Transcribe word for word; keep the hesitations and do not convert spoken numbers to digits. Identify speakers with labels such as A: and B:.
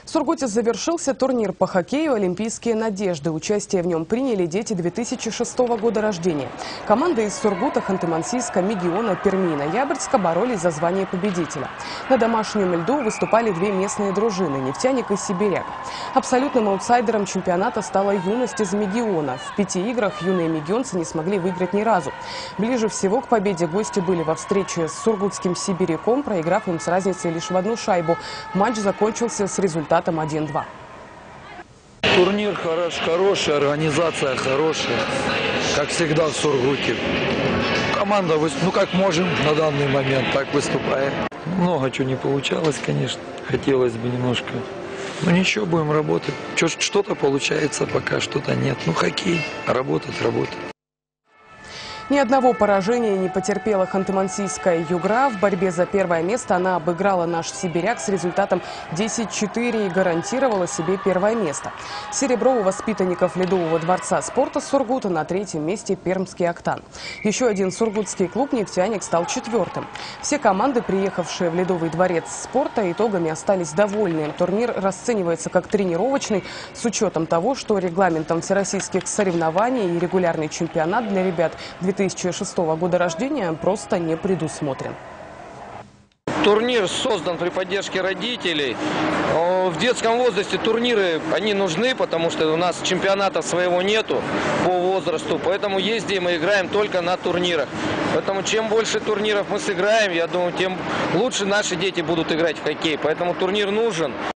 A: В Сургуте завершился турнир по хоккею «Олимпийские надежды». Участие в нем приняли дети две тысячи шестого года рождения. Команды из Сургута, Ханты-Мансийска, Мегиона, Перми и Ноябрьска боролись за звание победителя. На домашнем льду выступали две местные дружины – «Нефтяник» и «Сибиряк». Абсолютным аутсайдером чемпионата стала «Юность» из Мегиона. В пяти играх юные мегионцы не смогли выиграть ни разу. Ближе всего к победе гости были во встрече с сургутским «Сибиряком», проиграв им с разницей лишь в одну шайбу. Матч закончился с результатом один-два.
B: Турнир хорош, хороший, организация хорошая, как всегда в Сургуте. Команда, ну как можем на данный момент, так выступаем. Много чего не получалось, конечно, хотелось бы немножко. Но ничего, будем работать. Что-то получается пока, что-то нет. Ну хоккей, работать, работать.
A: Ни одного поражения не потерпела Ханты-Мансийская «Югра». В борьбе за первое место она обыграла наш «Сибиряк» с результатом десять-четыре и гарантировала себе первое место. Серебро у воспитанников Ледового дворца спорта Сургута, на третьем месте пермский «Октан». Еще один сургутский клуб «Нефтяник» стал четвертым. Все команды, приехавшие в Ледовый дворец спорта, итогами остались довольны. Турнир расценивается как тренировочный, с учетом того, что регламентом всероссийских соревнований и регулярный чемпионат для ребят две тысячи шестого года рождения просто не предусмотрен.
C: Турнир создан при поддержке родителей. В детском возрасте турниры, они нужны, потому что у нас чемпионата своего нету по возрасту. Поэтому ездим и играем только на турнирах. Поэтому чем больше турниров мы сыграем, я думаю, тем лучше наши дети будут играть в хоккей. Поэтому турнир нужен.